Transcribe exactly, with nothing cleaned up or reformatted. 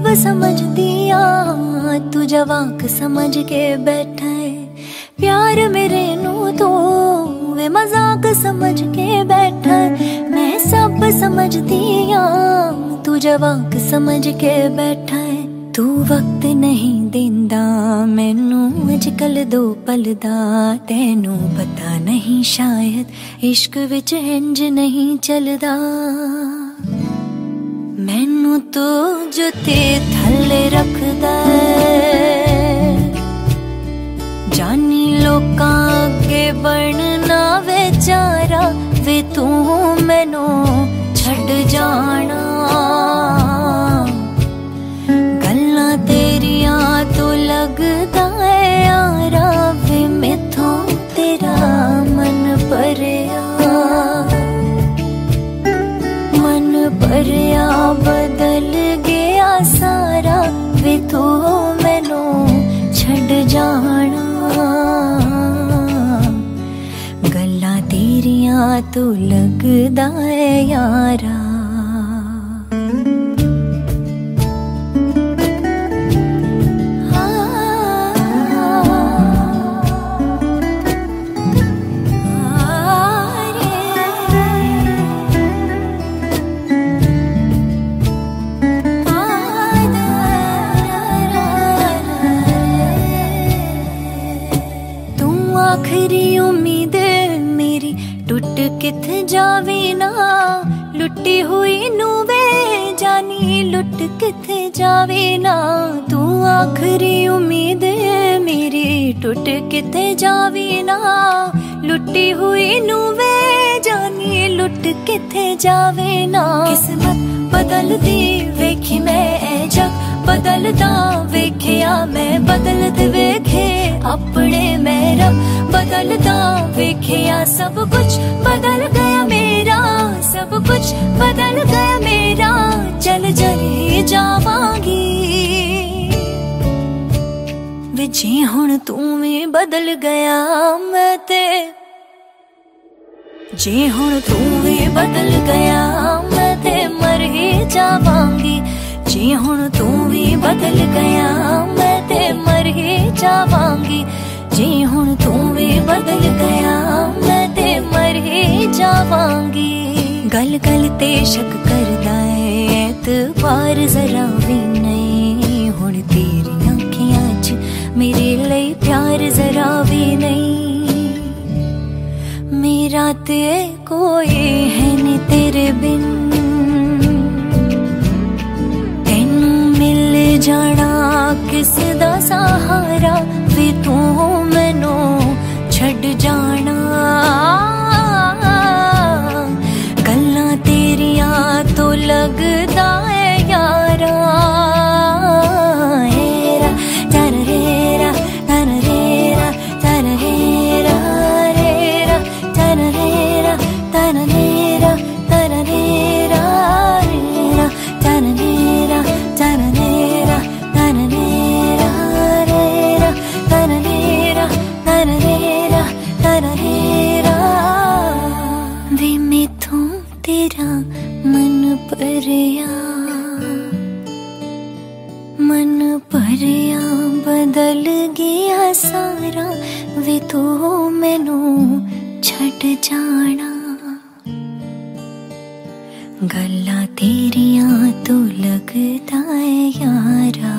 समझदी आ, तू जवाक समझ के बैठा है प्यार मेरे नू तो वे मजाक समझ के बैठा है। मैं सब समझदी आ, तू जवाक समझ के बैठा है। तू वक्त नहीं देंदा मैनू अजकल दो पल दा, तैनू पता नहीं शायद इश्क विच इंज नहीं चलदा। मैनू तो जुते थल्ले रखदा है, जानी लोकां अगे बनना बेचारा वे तू मैनू छड़ जाना। गल्लां तेरियां तो लगदा है यारा वे मैथों तेरा मन भरिया, मन भरिया बदल गया सारा वे तू मैनू छड़ जाना। गल्लां तेरियां तो लगदा है यारा। आखिरी उम्मीद मेरी टुट किथे जावे ना, लुटी हुई नू वे जानी लुट किथे जावे ना। तू आखिरी उम्मीद मेरी टुट किथे जावे ना, लुटी हुई नू वे जानी लुट किथे जावे ना। किस्मत बदलदी वेखी मैं ए जग बदलदा वेखिया मैं, बदलते वेखे अपने मैं रब बदलदा वेखिया। सब कुछ बदल गया मेरा, सब कुछ बदल गया मेरा, चल चली जावांगी वे जे हुण तू भी बदल गया मैं ते, जे हुण तू भी बदल गया मैं ते मर ही जावांगी। जे हुण तू भी बदल गया मैं ते मर ही जावांगी। जे हुण तू भी बदल गया मैं ते मर ही जावांगी। गल गल ते शक करदा है एतबार जरा भी नहीं, हुण तेरी अखियां च मेरे लिए प्यार जरा भी नहीं। मेरा ते कोई है नी तेरे बिन, तेनू मिल जाना किस दा सहारा वे तू मैनू छड़ जाना। गल्लां तेरियां तो लगदा है यारा, हेरा तर हेरा तर हेरा तर हेरा हेरा तर हेरा तर हेरा तर हेरा हेरा तर हेरा तर हेरा तर हेरा हेरा तर हेरा तर हेरा तर हेरा। वे मैथों तेरा मन भरिया, मन भरिया बदल गया सारा वे तू मैनू छड़ जाना। गल्लां तेरियां तो लगदा है यारा।